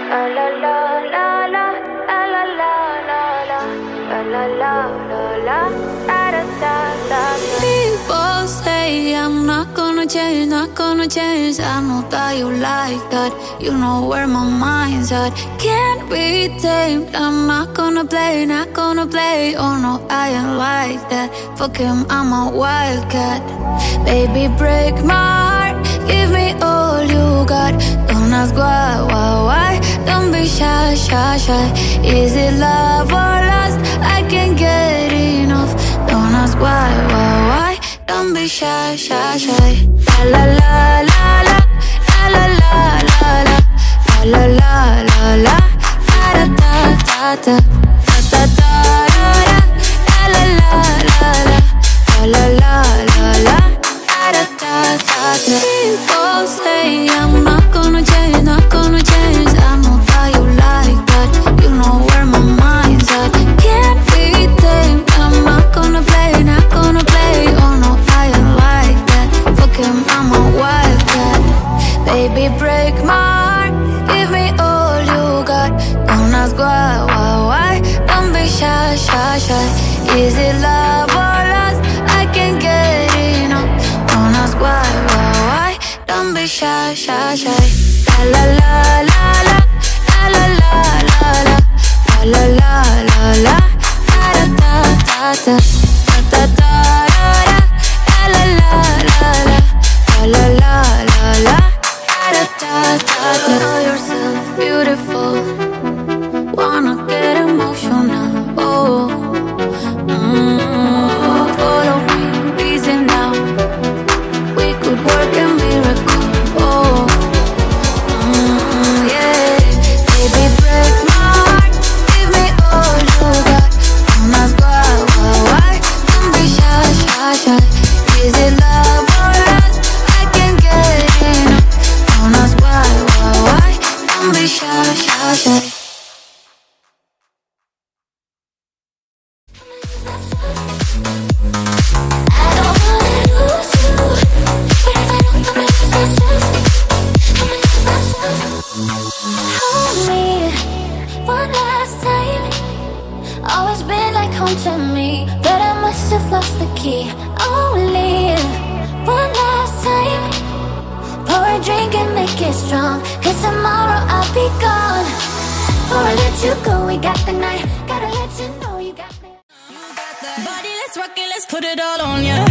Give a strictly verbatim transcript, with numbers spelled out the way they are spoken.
La la la la la, la la la la la, la la la la, da da da da. People say I'm not gonna change, not gonna change. I know that you like that. You know where my mind's at. Can't be tamed. I'm not gonna play, not gonna play. Oh no, I ain't like that. Fuck him, I'm a wildcat. Baby, break my heart. Give me all you got. Don't ask why, why, why. Don't be shy, shy, shy. Is it love or lust? I can't get enough. Don't ask why, why, why. Don't be shy, shy, shy. La la la la la, la la la la la, la la la la, da da da da, da da da da, la la la la, la la la la, da da da da. People say I'm not gonna change, not gonna change. I know that you like that. You know where my mind's at. Can't be tamed. I'm not gonna play, not gonna play. Oh no, I ain't like that. Fuck him, I'm a wildcat. Baby, break my heart. Give me all you got. Don't ask why, why, why. Don't be shy, shy, shy. Is it love or lust? I can't get enough. Don't ask why, why, why. Don't be shy, shy, shy. La la la la la, la la la la la, la la la la, da da da da, da da da da, la la la la, la la la la, da da da da. Know yourself beautiful. Wanna get emotional. Oh, mm, follow me, reason now. We could work a miracle. Oh, mm, yeah. Baby, break my heart. Give me all you got. Don't ask why, why, why. Don't be shy, shy, shy. Is it love or lust? I can't get enough. Don't ask why, why, why. Don't be shy, shy, shy. Hold me one last time. Always been like home to me, but I must have lost the key. Only one last time. Pour a drink and make it strong, cause tomorrow I'll be gone. Before I let you go, we got the night. Gotta let you know you got me. Body, let's rock it, let's put it all on ya.